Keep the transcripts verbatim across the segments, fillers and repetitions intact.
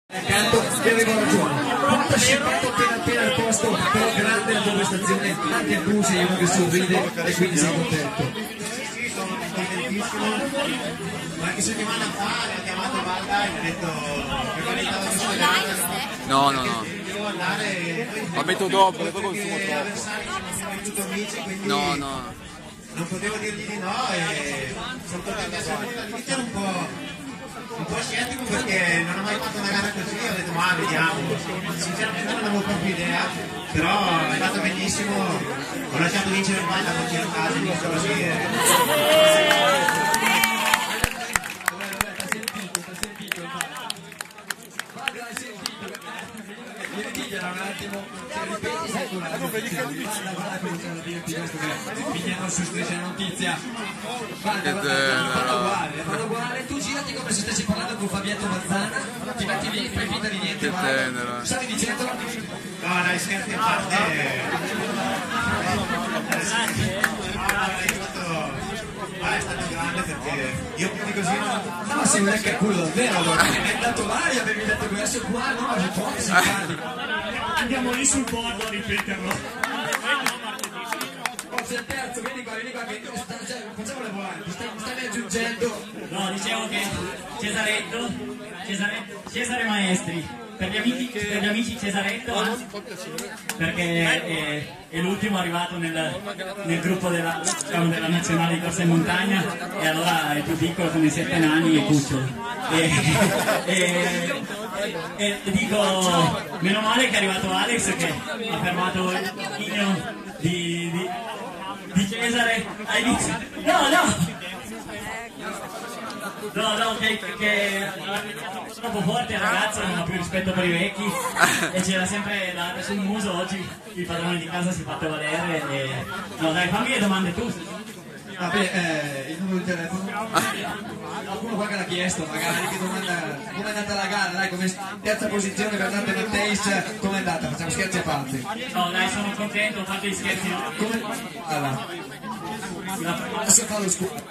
Accanto che avevo ragione, quanto scippato appena appena al posto, però grande la tua prestazione, anche tu sei uno che sorride e quindi sei contento. Sì, sono contentissimo. Qualche settimana fa mi ha chiamato Valda e mi ha detto che organizzava questa gara. No, no, no. Devo andare. La metto dopo, le poi consumo Gli troppo. avversari sono venuti amici, quindi No, no. non potevo dirgli di no e sono contento di essere venuto. All'inizio ero un po'. un po' scettico perché non ho mai fatto una gara così, ho detto ma vediamo, sinceramente non avevo proprio idea, però è andata benissimo, ho lasciato vincere il Valda, non c'ero a casa, inizio così e... un attimo, se ripeti sei con la pigliano su striscia notizia. Guarda, fanno uguale, fanno uguale, tu girati come se stessi parlando con Fabietto Mazzana, ti metti lì, fai finta di niente, ma stavi dicendo? No, dai, scherzi a parte. Ah, è stato grande perché io più di così non... No, sei un lecca culo davvero allora, è andato là e avevi detto questo qua, no, è troppo simpatico. Andiamo lì sul bordo a ripeterlo. Forse il terzo, vieni qua, vieni qua, che facciamo le volare, mi stai, stai aggiungendo. No, dicevo che Cesaretto, Cesare, Cesare Maestri, per gli amici, per gli amici Cesaretto, perché è, è l'ultimo arrivato nel, nel gruppo della, diciamo, della nazionale di corsa in montagna e allora è più piccolo come sette nani e cucciolo. E, e, e, e dico, meno male che è arrivato Alex che ha fermato il pigno di, di, di Cesare. Hai visto? No, no! No, no, che, che troppo forte il ragazzo, non ha più rispetto per i vecchi e c'era sempre la, sul muso. Oggi il padrone di casa si è fatto valere e... No dai, fammi le domande tu. Vabbè, eh, il numero di telefono? Qualcuno qua che l'ha chiesto, magari, che domanda... Come è andata la gara? Dai, come terza posizione per Dante Matteis, come è andata? Facciamo scherzi a parte. No dai, sono contento, ho fatto gli scherzi. Come... Allora... Adesso fa lo scudo.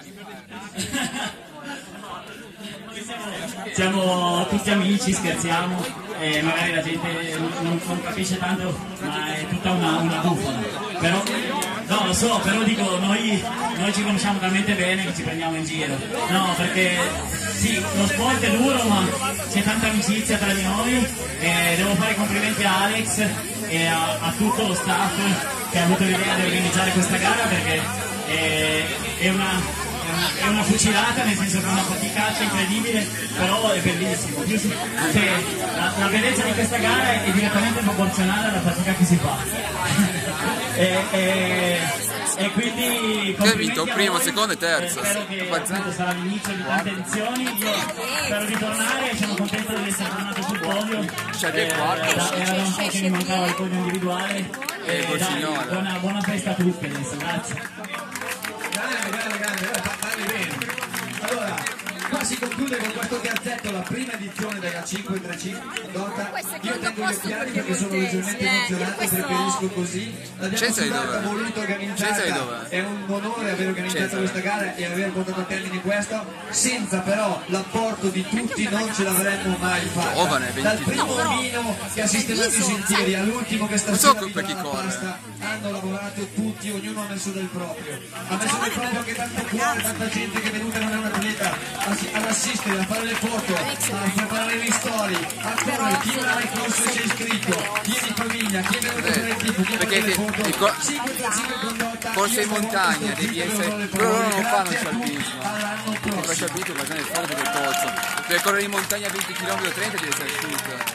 Siamo tutti amici, scherziamo e magari la gente non, non capisce tanto, ma è tutta una, una bufala. Però, no, lo so, però dico, noi, noi ci conosciamo talmente bene che ci prendiamo in giro. No, perché sì, lo sport è duro, ma c'è tanta amicizia tra di noi e devo fare complimenti a Alex e a, a tutto lo staff che ha avuto l'idea di organizzare questa gara perché è, è una... è una fucilata, nel senso che è una faticaccia incredibile, però è bellissimo. Cioè, la, la bellezza di questa gara è, è direttamente proporzionale alla fatica che si fa. e, e, e quindi che hai vinto? Primo, secondo e terzo. Spero che appunto, sarà l'inizio di tante edizioni. Io spero di tornare, sono contento di essere tornato sul podio. C'è del quarto. Era un po' che mi mancava il podio individuale. E e dai, buona, buona festa a tutti adesso, grazie. Grande, grande, grande, parli bene. Allora, qua si conclude con questo terzetto la prima edizione della cinque tre cinque Dota. Io tengo gli occhiali perché sono leggermente emozionato, preferisco così. L'abbiamo sudata, voluto organizzata. È un onore aver organizzato questa gara e aver portato a termine questo. Senza però l'apporto di tutti non ce l'avremmo mai fatta. Dal primo omino che ha sistemato i sentieri all'ultimo che sta sulla la pasta, hanno lavorato tutti, ognuno ha messo del proprio. Ha messo del proprio anche tanto cuore, tanta gente che è venuta non è un atleta ad assistere, a fare le foto, a preparare le storie, ancora chi non ha il corso e si è iscritto, chi è di famiglia, chi è venuto per il tipo, chi ha fatto le foto, cinque tre cinque con Dota, corse in montagna, devi essere... però loro non fanno scialpismo. Non fa scialpismo, ma è fuori del pozzo. Per correre in montagna venti chilometri o trenta devi essere asciutto.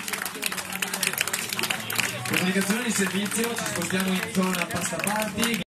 Comunicazione di servizio, ci spostiamo in zona passaparti.